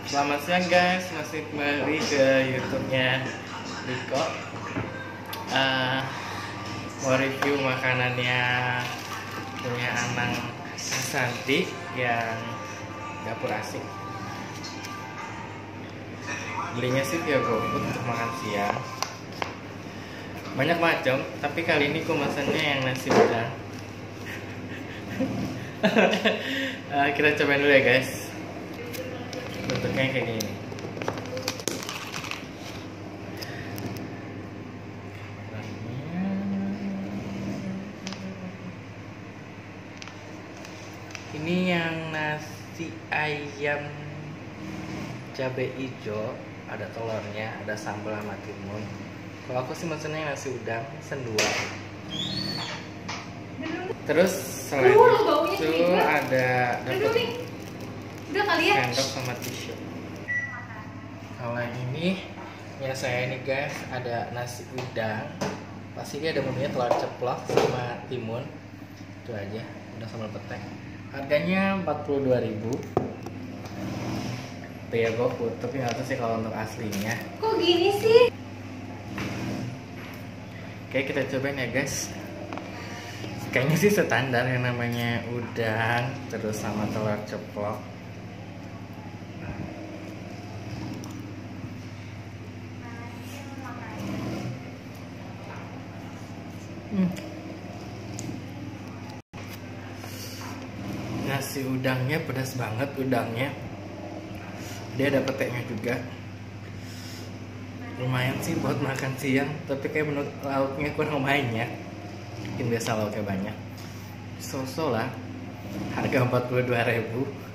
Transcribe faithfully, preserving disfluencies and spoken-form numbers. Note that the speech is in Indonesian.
Selamat siang guys, masih kembali ke YouTube-nya Riko. Uh, mau review makanannya punya Anang Asanti yang dapur asik. Belinya sih via GoFood untuk makan siang. Banyak macam, tapi kali ini kemasannya yang nasi udang. uh, kita cobain dulu ya guys. Bentuknya kayak gini. Ini yang nasi ayam cabai hijau, ada telurnya, ada sambal sama timun. Kalau aku sih maksudnya nasi udang pesen dua. Terus selain itu ada dapat udah kali ya, sendok sama tisu. Kalau yang ini ya saya ini guys, ada nasi udang. Pasti dia ada menunya telur ceplok sama timun. Itu aja, udah sambal petek. Harganya empat puluh dua ribu. Via GoFood, tapi nggak tahu sih kalau untuk aslinya. Kok gini sih? Oke, kita cobain ya guys. Kayaknya sih standar yang namanya udang terus sama telur ceplok. Hmm. Nasi udangnya pedas banget udangnya. Dia ada peteknya juga. Lumayan sih buat makan siang, tapi kayak menurut lauknya kurang banyak. Mungkin biasa lauknya banyak. So-so lah. Harga empat puluh dua ribu.